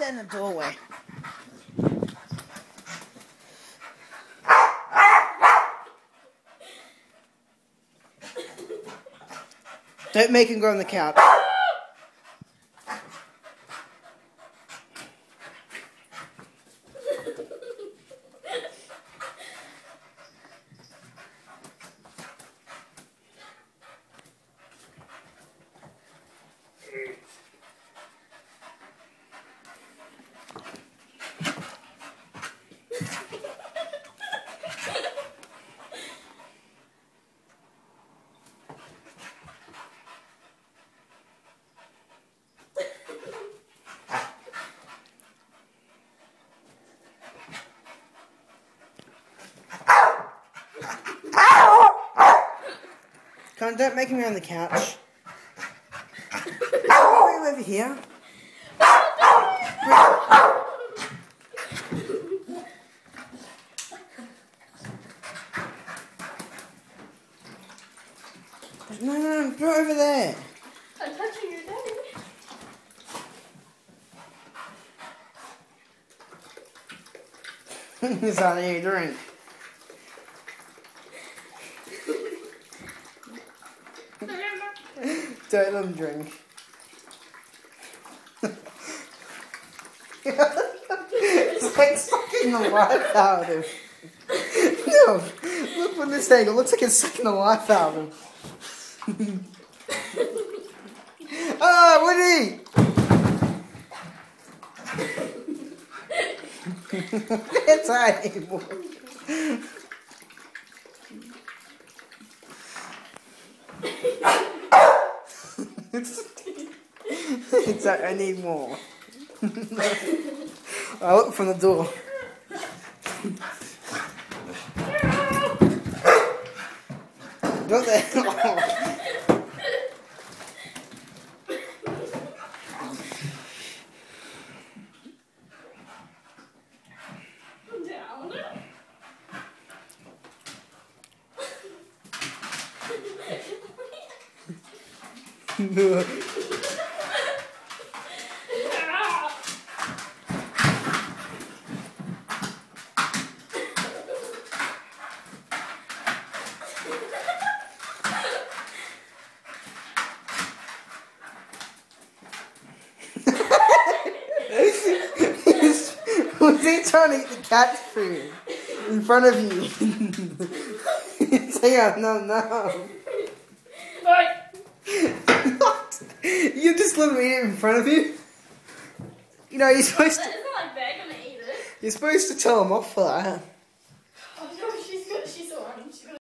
there in the doorway. Don't make him go on the couch. Come on, don't make him go on the couch. Wait over here. No, put it over there. I'm touching your daddy. It's on your drink. Don't let him drink. It's like sucking the life out of him. No, look from this angle. It looks like it's sucking the life out of him. Ah, Woody! It's anymore. It's like, I need more. I look from the door. Don't there. No. Was he trying to eat the cat's food in front of you? Say, no. What? What? You just let him eat it in front of you? You know, you're supposed to... It's not like they're gonna eat it. You're supposed to tell him off for that.